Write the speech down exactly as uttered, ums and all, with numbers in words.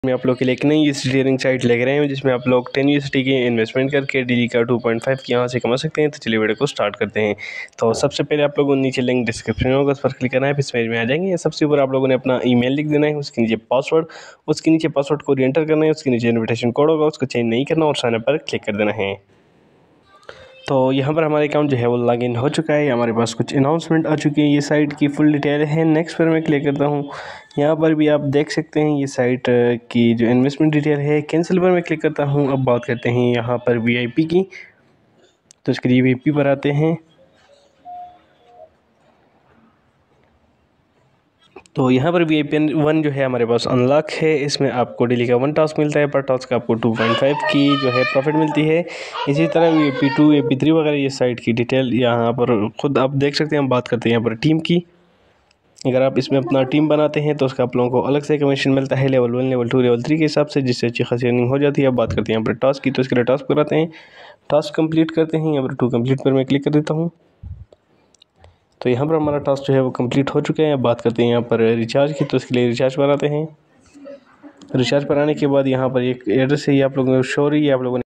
मैं आप लोग के लिए एक नई स्टीयरिंग साइट लेकर आए हूँ जिसमें आप लोग टेन यूएसडी की इन्वेस्टमेंट करके डेली का टू पॉइंट फाइव की यहाँ से कमा सकते हैं। तो चलिए वीडियो को स्टार्ट करते हैं। तो सबसे पहले आप लोगों को नीचे लिंक डिस्क्रिप्शन में होगा, उस पर क्लिक करना है, फिर इस पेज में आ जाएंगे। सबसे ऊपर आप लोगों ने अपना ईमेल लिख देना है, उसके नीचे पासवर्ड, उसके नीचे पासवर्ड को एंटर करना है, उसके नीचे इन्विटेशन कोड होगा, उसको चेंज नहीं करना और साइन अप पर क्लिक कर देना है। तो यहाँ पर हमारे अकाउंट जो है वो लॉगिन हो चुका है। हमारे पास कुछ अनाउंसमेंट आ चुकी है, ये साइट की फुल डिटेल है। नेक्स्ट पर मैं क्लिक करता हूँ। यहाँ पर भी आप देख सकते हैं ये साइट की जो इन्वेस्टमेंट डिटेल है। कैंसिल पर मैं क्लिक करता हूँ। अब बात करते हैं यहाँ पर वीआईपी की, तो इसके लिए वीआईपी पर आते हैं। तो यहाँ पर वी आई पी वन जो है हमारे पास अनलॉक है। इसमें आपको डेली का वन टास्क मिलता है, पर टास्क का आपको टू पॉइंट फाइव की जो है प्रॉफिट मिलती है। इसी तरह V I P two, V I P three वगैरह ये साइट की डिटेल यहाँ पर खुद आप देख सकते हैं। हम बात करते हैं यहाँ पर टीम की। अगर आप इसमें अपना टीम बनाते हैं तो उसका आप लोगों को अलग से कमीशन मिलता है, level one, level two, level three के हिसाब से, जिससे अच्छी खासी अर्निंग हो जाती है। अब बात करते हैं यहाँ पर टास्क की, तो इसके लिए टास्क कराते हैं, टास्क कंप्लीट करते हैं। यहाँ पर टू कंप्लीट पर मैं क्लिक कर देता हूँ। तो यहाँ पर हमारा टास्क जो है वो कंप्लीट हो चुका है। अब बात करते हैं यहाँ पर रिचार्ज की, तो इसके लिए रिचार्ज पर आते हैं। रिचार्ज पर आने के बाद यहाँ पर एक एड्रेस है, ये आप लोगों को शो रही है, आप लोगों